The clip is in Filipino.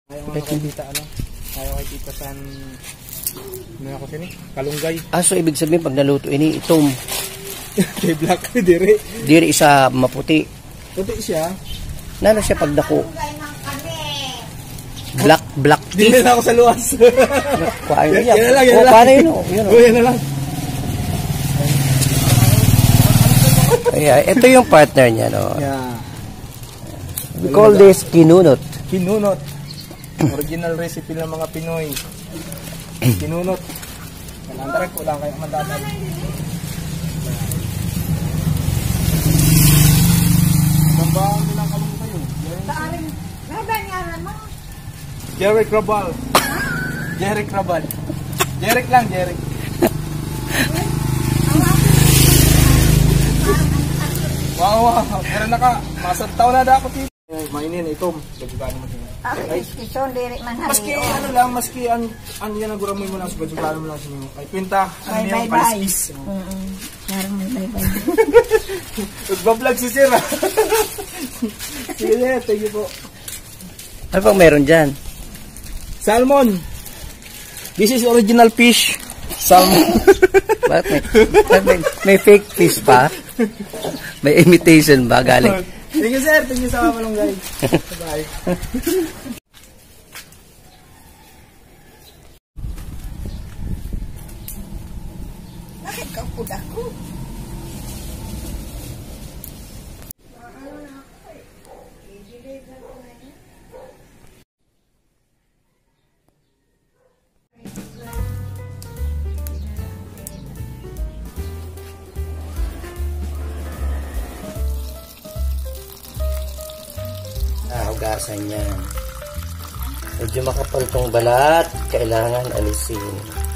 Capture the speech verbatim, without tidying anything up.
Ayaw nga kay tita, ano? Ayaw kay tita san... Ano ako sini? Kalunggay. Ah, so ibig sabihin pag naluto ini, itom. Kay black, dire. Dire isa maputi. Puti siya. Nano siya pag dako? Black, black tea. Hindi na ako sa luwas. Kuhain yan, niya. yan na lang, yan Oh, na lang. paano yun, oh? Yun, oh. Oh, yan na lang. Ayan, ito yung partner niya, no? Yeah. We call this kinunot. Kinunot. Original recipe ng mga Pinoy. Kinunot. Kanantaran ko lang kayo mandatag. Tambaan nilang kalong kayo. Jerry Crabal. Jerry Crabal. Jerry lang, Jerry. Wow, wow. Meron na ka. Masang taon na da ako dito. Mainin itom. Gajugaan naman siya. Ay, ison diri man hari. Maski ano lang, maski an an yan ang guramoy mo lang sa gajugaan mo lang siya. Ay kwenta, ano Bye, yung bye, bye. paliskis. Mm. Yarang may bye bye. Nagbablog si Sir. ah. Sige, thank you po. Ano pang meron dyan? Salmon. This is original fish. Salmon. Bakit may, bakit may, may fake fish pa? May imitation ba galing? Thank you, sir. Thank you sa malunggay. Bye. Bakit ka puda ko? Ah, hugasan yan. Medyo makapal tong balat. Kailangan alisin.